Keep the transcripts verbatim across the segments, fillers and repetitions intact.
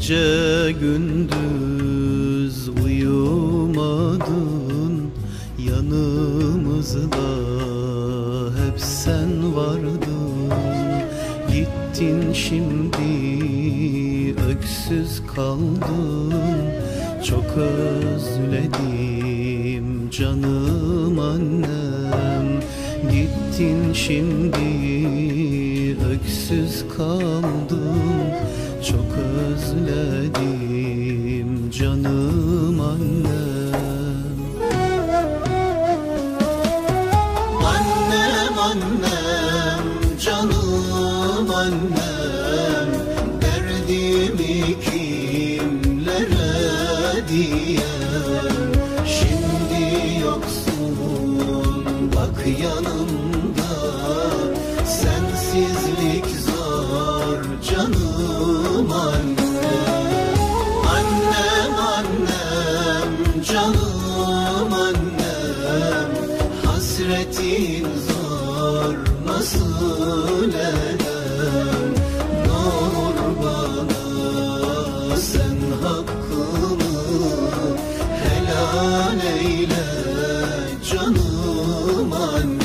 Gece gündüz uyumadın, yanımızda hep sen vardın. Gittin şimdi öksüz kaldın, çok özledim canım annem. Gittin şimdi öksüz kaldın, çok özledim canım annem. Annem annem canım annem, derdimi kimlere diyem. Şimdi yoksun bak yanımda, sensizlik zor canım annem. Annem annem canım annem, hasretin zor nasıl edem. Ne olur bana sen hakkımı helal eyle canım annem.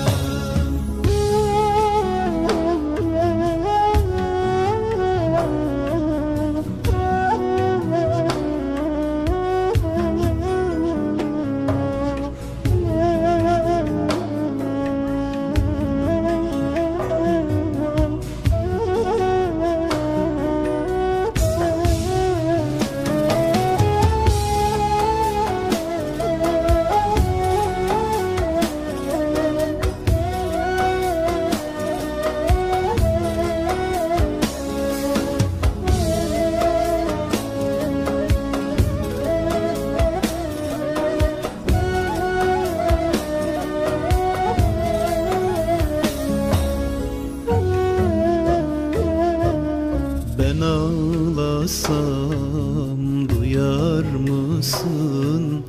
Ben ağlasam duyar mısın?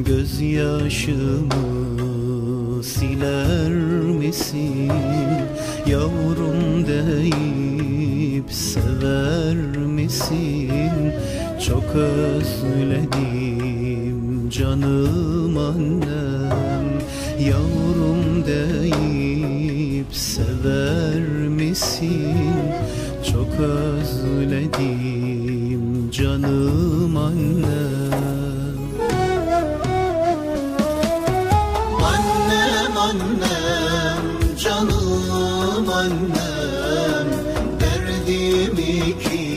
Gözyaşımı siler misin? Yavrum deyip sever misin? Çok özledim canım annem. Yavrum deyip sever misin? Çok özledim canım annem. Annem annem canım annem, derdimi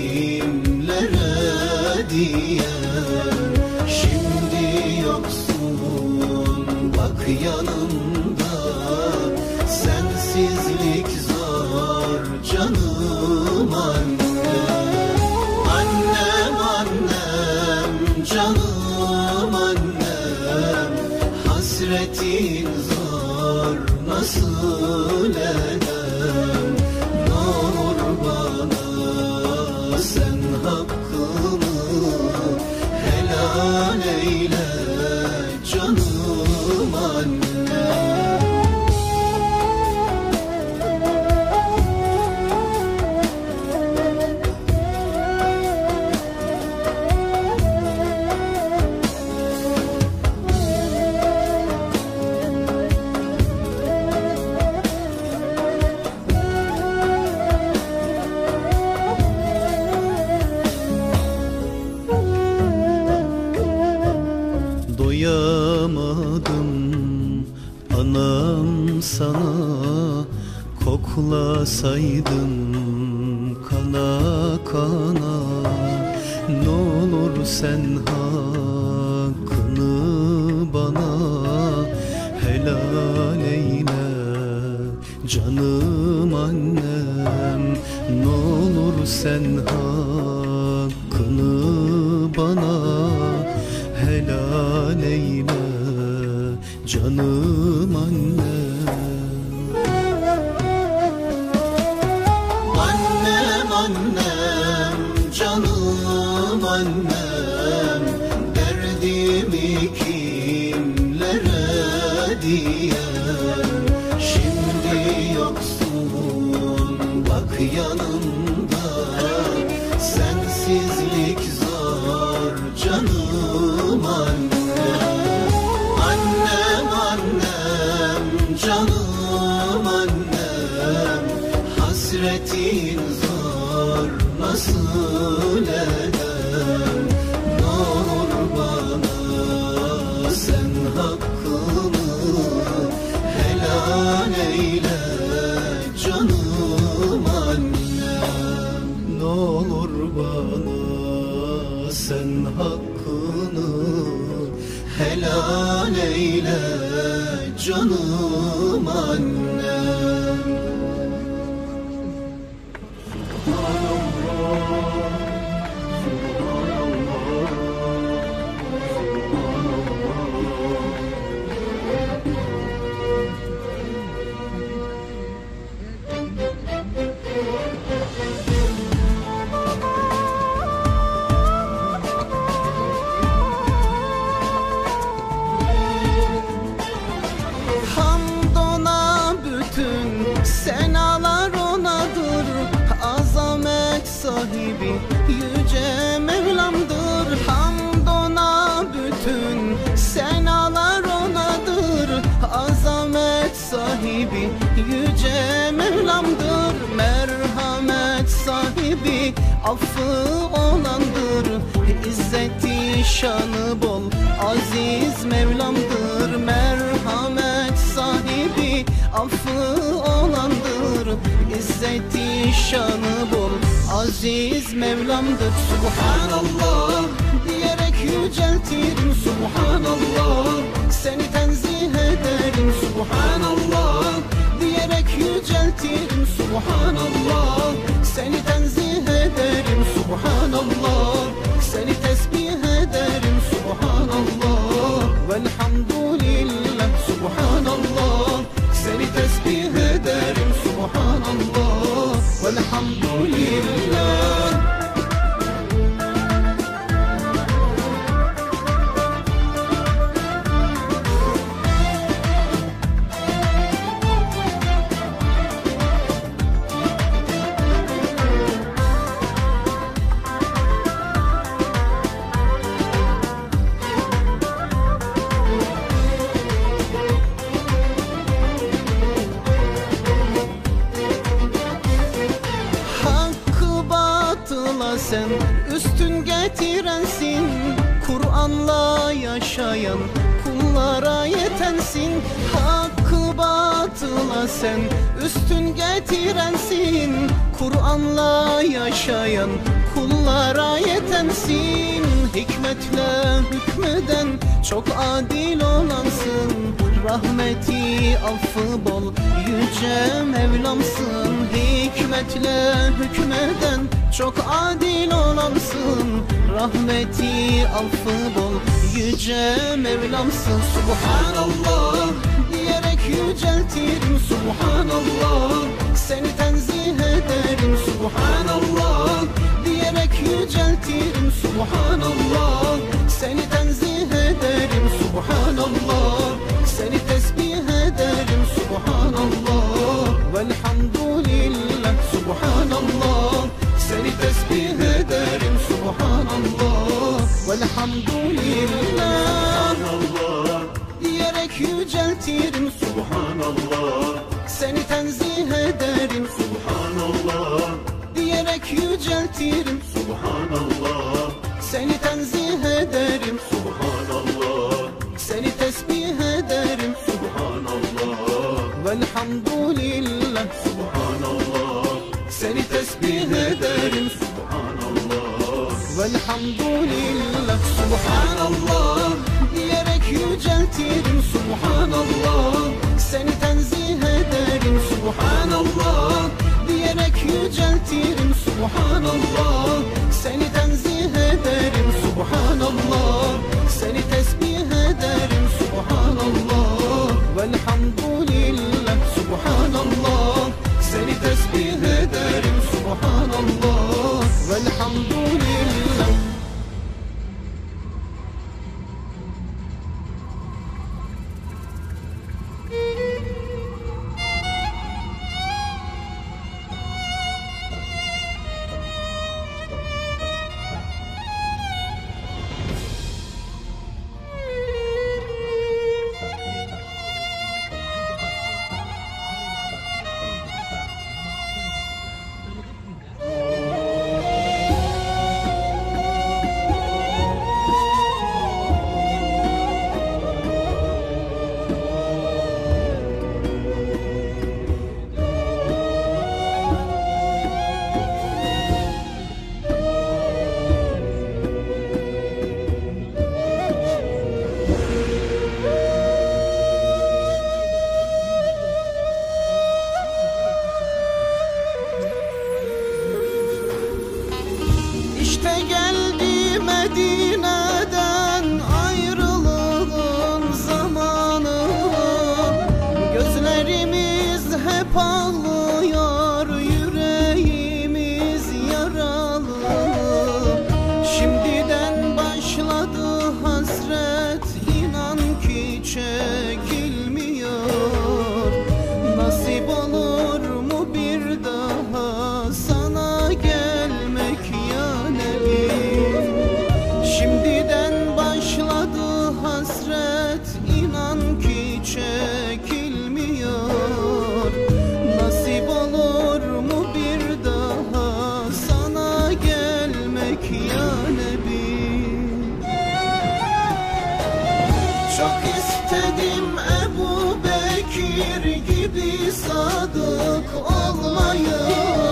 kimlere diyem. Şimdi yoksun bak yanımda, sensizlik zor canım annem. Annem annem canım annem, hasretin zor nasıl edem. Ne olur bana sen hakkımı helal eyle canım annem. Doyamadım anam sana, koklasaydım kana kana. Ne olur sen hakkını bana helal eyle canım annem. Ne olur sen hakkını bana helal eyle canım annem. Annem annem canım annem, derdimi kimlere diyem. Şimdi yoksun bak yanımda, Sensizlik zor canım annem. Annem annem canım annem, hasretin zor nasıl edem. Ne olur bana sen hakkını helal eyle canım annem. Ne olur bana sen hakkını helal eyle canım annem. Hamd ona bütün senalar onadır, azamet sahibi yüce Mevlam'dır. Hamd ona bütün senalar onadır, azamet sahibi yüce Mevlam'dır. Merhamet sahibi affı olandır, İzzeti şanı bol aziz Mevlam'dır. Merhamet sahibi affı olandır, İzzeti şanı bol aziz Mevlam'dır. Subhanallah diyerek yüceltirim, Subhanallah seni tenzih ederim, Subhanallah diyerek yüceltirim, Subhanallah seni tenzih ederim, Subhanallah seni tesbih ederim, Subhanallah velhamdülillah, Subhanallah seni tesbih ederim, Subhanallah velhamdülillah. Sen üstün getirensin, Kur'an'la yaşayan kullara yetensin. Hakkı batıla sen üstün getirensin, Kur'an'la yaşayan kullara yetensin. Hikmetle hükmeden çok adil olansın, rahmeti affı bol yüce Mevlamsın. Hikmetle hükmeden çok adil olansın, rahmeti affı bol yüce Mevlamsın. Subhanallah diyerek yüceltirim, Subhanallah seni tenzih ederim, Subhanallah diyerek yüceltirim, Subhanallah seni tenzih ederim, Subhanallah seni tesbih ederim, Subhanallah velhamdülillah, Subhanallah seni tesbih ederim, Subhanallah velhamdülillah. Diyerek yüceltirim, Subhanallah seni tenzih ederim, Subhanallah diyerek yüceltirim, Subhanallah seni tenzih ederim, Subhanallah seni tesbih ederim, Subhanallah velhamdülillah, Subhanallah seni tesbih ederim, Subhanallah velhamdülillah. Subhanallah diyerek yüceltirim, Subhanallah seni tenzih ederim, Subhanallah diyerek yüceltirim, Subhanallah seni tenzih ederim, Subhanallah seni tesbih ederim, Subhanallah velhamdülillah, Subhanallah seni tesbih ederim, Subhanallah velhamdülillah. istedim Ebu Bekir gibi sadık olmayı,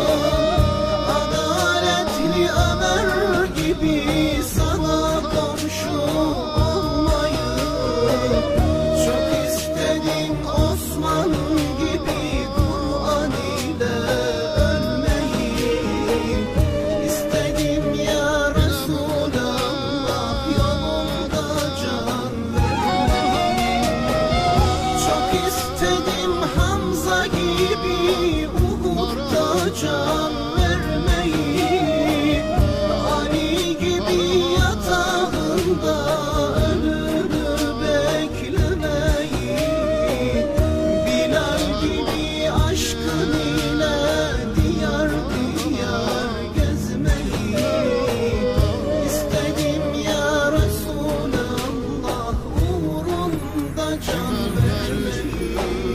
adaletli Ömer gibi sana komşu olmayı. Çok istedim Osman gibi Kur'an ile ölmeyi. İstedim ya Resulallah yolunda can vermeyi. Çok istedim Hamza gibi Uhud'da can vermeyi. Ali gibi yatağında ölümü beklemeyi. Bilal gibi aşkın ile diyar diyar gezmeyi. İstedim ya Resulallah uğrunda can vermeyi.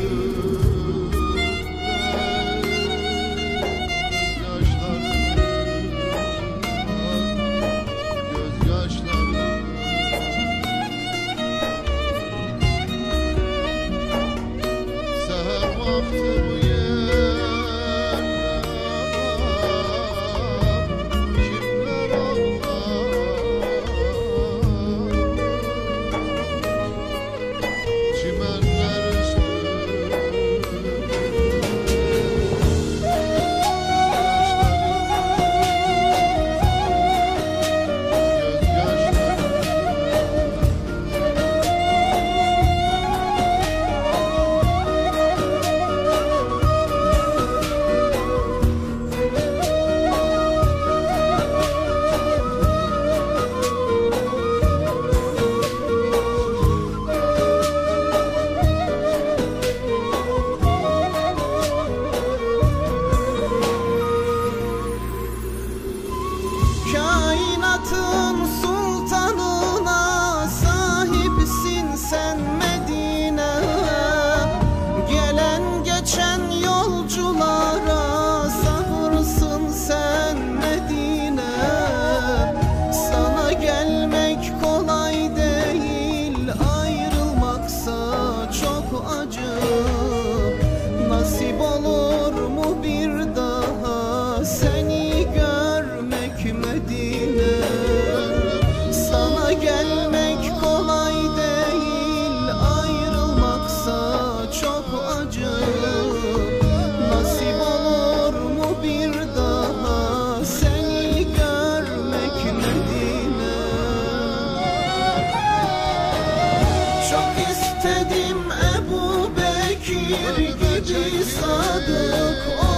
Seher vakti bu yerler kimler ağlar, çimenler üstü Kainatın sultanına sahipsin sen Medine. Gelen geçen yolculara sabırsın sen Medine. Sana gelmek kolay değil, ayrılmaksa çok acı. Nasip olur mu bir daha seni görmek Medine? Sana gelmek kolay değil, ayrılmaksa çok acı. Nasip olur mu bir daha seni görmek Medine? Çok istedim Ebu Bekir gibi sadık